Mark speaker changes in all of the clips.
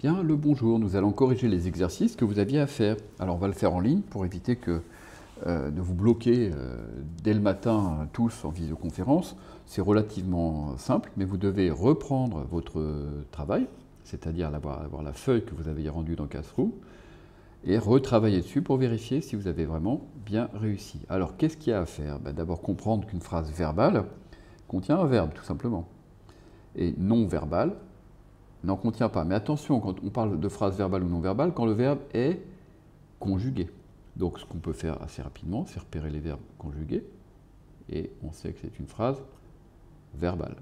Speaker 1: Bien, le bonjour, nous allons corriger les exercices que vous aviez à faire. Alors on va le faire en ligne pour éviter de vous bloquer dès le matin tous en visioconférence. C'est relativement simple, mais vous devez reprendre votre travail, c'est-à-dire avoir la feuille que vous avez rendue dans Classroom, et retravailler dessus pour vérifier si vous avez vraiment bien réussi. Alors qu'est-ce qu'il y a à faire? D'abord comprendre qu'une phrase verbale contient un verbe, tout simplement. Et non verbale n'en contient pas. Mais attention, quand on parle de phrase verbale ou non verbale, quand le verbe est conjugué. Donc ce qu'on peut faire assez rapidement, c'est repérer les verbes conjugués, et on sait que c'est une phrase verbale.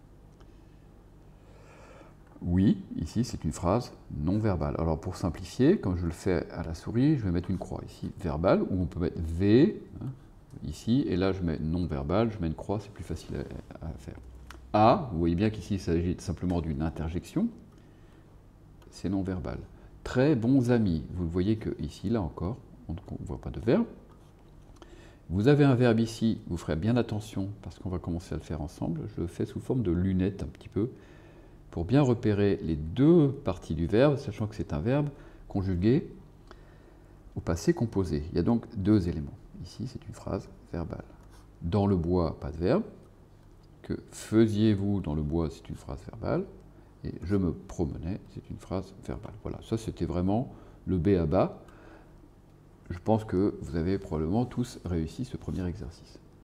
Speaker 1: Oui, ici c'est une phrase non verbale. Alors pour simplifier, comme je le fais à la souris, je vais mettre une croix ici, verbale, où on peut mettre V, ici, et là je mets non verbal, je mets une croix, c'est plus facile à faire. A, vous voyez bien qu'ici il s'agit simplement d'une interjection, c'est non verbal. Très bons amis, vous voyez que ici, là encore, on ne voit pas de verbe. Vous avez un verbe ici, vous ferez bien attention, parce qu'on va commencer à le faire ensemble, je le fais sous forme de lunettes un petit peu, pour bien repérer les deux parties du verbe, sachant que c'est un verbe conjugué au passé composé. Il y a donc deux éléments. Ici, c'est une phrase verbale. Dans le bois, pas de verbe. Que faisiez-vous dans le bois, c'est une phrase verbale. Et je me promenais, c'est une phrase verbale. Voilà, ça c'était vraiment le b.a-ba. Je pense que vous avez probablement tous réussi ce premier exercice.